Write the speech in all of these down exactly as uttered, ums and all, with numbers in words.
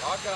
Hakan.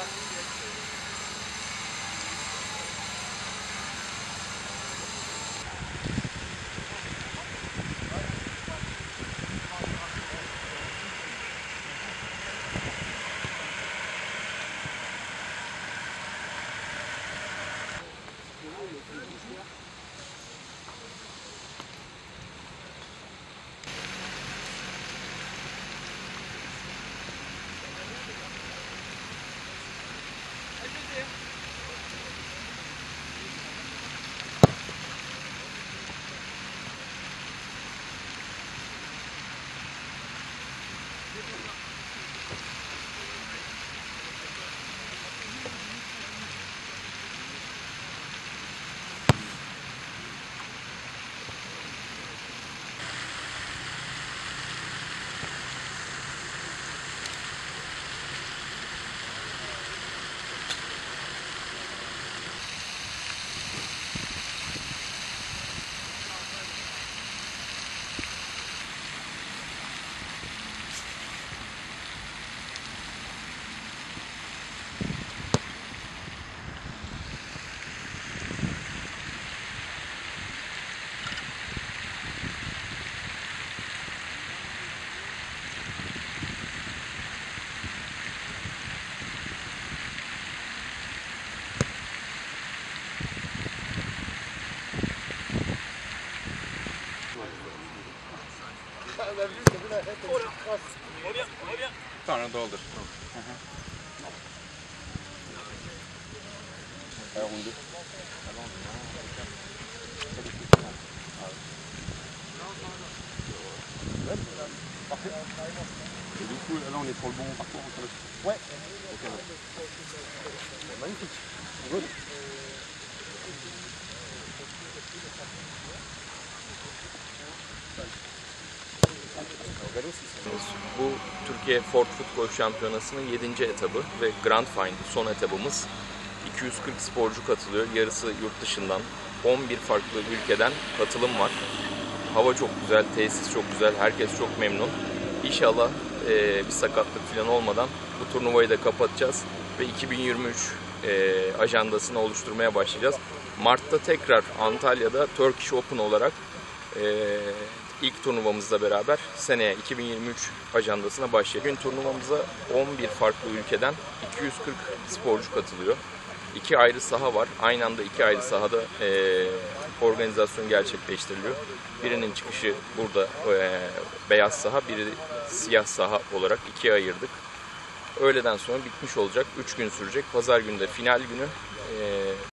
Sonra doldur. Et du coup, là on est sur le bon parcours entre le... Ouais. Ok. Magnifique. Good. Bu Türkiye Ford Futbol Şampiyonası'nın yedinci etabı ve Grand Final son etabımız. iki yüz kırk sporcu katılıyor. Yarısı yurt dışından. on bir farklı ülkeden katılım var. Hava çok güzel, tesis çok güzel, herkes çok memnun. İnşallah e, bir sakatlık falan olmadan bu turnuvayı da kapatacağız ve iki bin yirmi üç e, ajandasını oluşturmaya başlayacağız. Mart'ta tekrar Antalya'da Turkish Open olarak e, ilk turnuvamızla beraber seneye iki bin yirmi üç ajandasına başlayacağız. Bugün turnuvamıza on bir farklı ülkeden iki yüz kırk sporcu katılıyor. İki ayrı saha var. Aynı anda iki ayrı sahada e, organizasyon gerçekleştiriliyor. Birinin çıkışı burada e, beyaz saha, biri siyah saha olarak ikiye ayırdık. Öğleden sonra bitmiş olacak. Üç gün sürecek. Pazar günü de final günü. E,